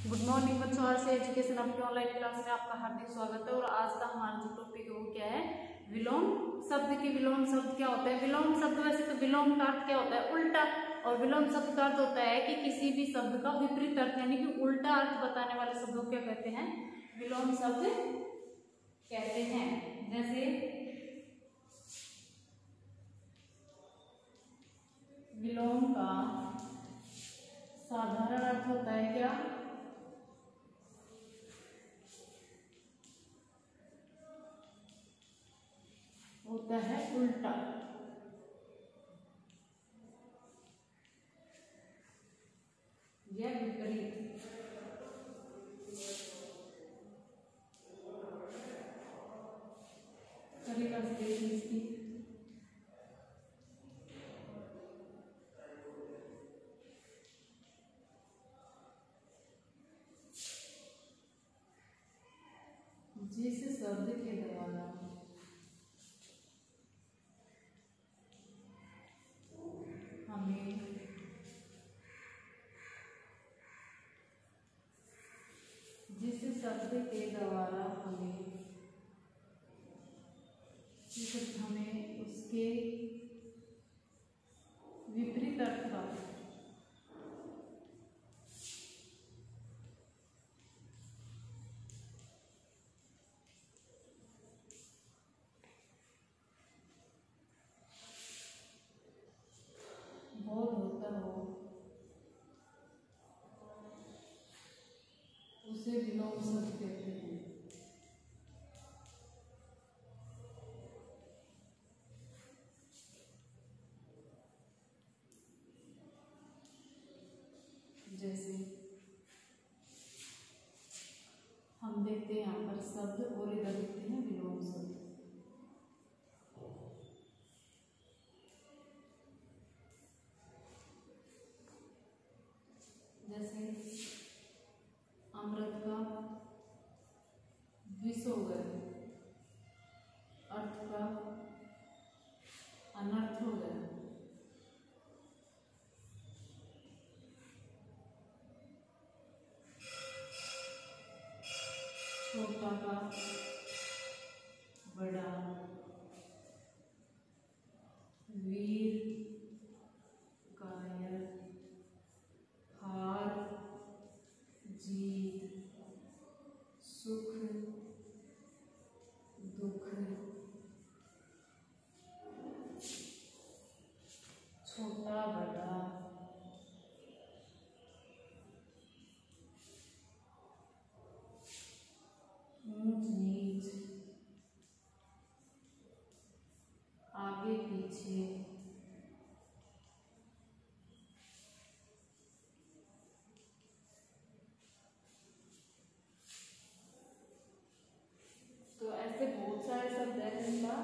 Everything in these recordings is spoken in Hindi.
गुड मॉर्निंग बच्चों, आज से एजुकेशन आपके ऑनलाइन क्लास में आपका हार्दिक स्वागत है। और आज का हमारा जो टॉपिक है वो क्या है, विलोम शब्द की। विलोम शब्द क्या होता है? विलोम शब्द, वैसे तो विलोम का अर्थ क्या होता है? उल्टा। और विलोम शब्द का अर्थ होता है कि किसी भी शब्द का विपरीत अर्थ यानी कि उल्टा अर्थ बताने वाले शब्दों को क्या कहते हैं? विलोम शब्द कहते हैं। जैसे विलोम का साधारण अर्थ होता है क्या? होता है उल्टा। यह विपरीत। तरीका से देखिए इसकी। जिस शब्द के द्वारा हमें उसके विपरीत अर्थ का बोध होता हो उसे विलोम शब्द कहते हैं। जैसे हम देखते हैं यहाँ पर शब्द और इधर देखते हैं विलोम शब्द। जैसे अमृत का विष हो गया, अर्थ का अनर्थ हो गया। छोटा का बड़ा, वीर कायर, हार जीत, सुख दुख, छोटा बड़ा, ऊंच नीच, आगे पीछे, तो ऐसे बहुत सारे शब्द हैं जिनका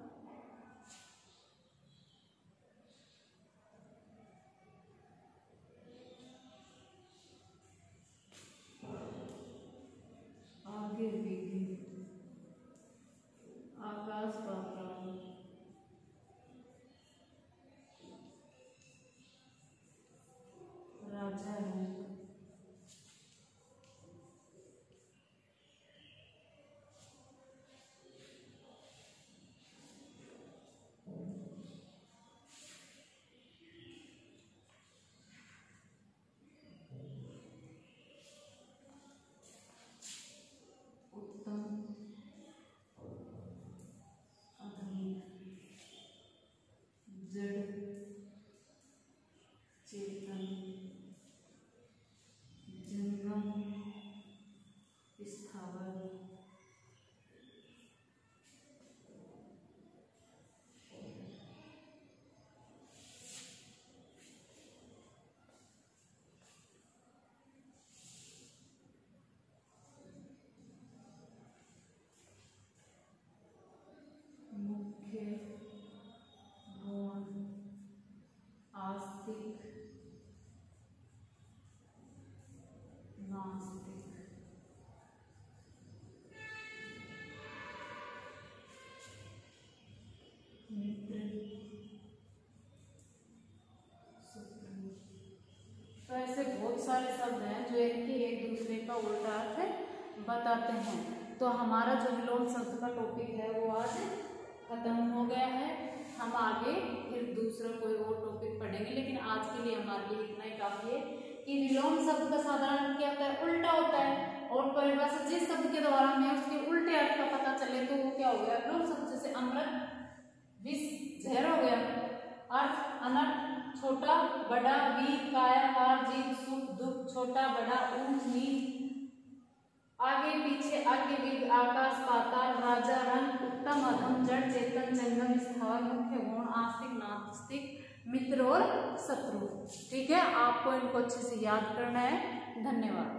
आगे पीछे, आकाश पाताल, राजा रंग, उत्तम अधम, जड़ चेतन, जंगम स्थावर, मुख्य, गौण, आस्तिक, नास्तिक, मित्र, शत्रु। तो ऐसे बहुत सारे सारे शब्द हैं जो इनके एक दूसरे का उल्टा अर्थ बताते हैं। तो हमारा जो विलोम शब्द का टॉपिक है वो आज खत्म हो गया है। हम आगे फिर दूसरा कोई और टॉपिक पढ़ेंगे, लेकिन आज के लिए हमारे लिए इतना ही काफी है कि विलोम शब्द का साधारण क्या होता है, उल्टा होता है। और परिभाषा जिस शब्द के द्वारा हमें उसके उल्टे अर्थ का पता चले तो वो क्या हो गया, विलोम शब्द। जैसे अमृत विष जहर हो गया, अर्थ अनर्थ छोटा बड़ा, वीर काया हार जीत सुख दुख, छोटा बड़ा ऊंच नीच, आगे पीछे आगे विग आकाश पाताल, राजा रंग उत्तम अधम, जड़ चेतन जंगम स्थावर, मुख्य गुण आस्तिक नास्तिक, मित्र और शत्रु। ठीक है, आपको इनको अच्छे से याद करना है। धन्यवाद।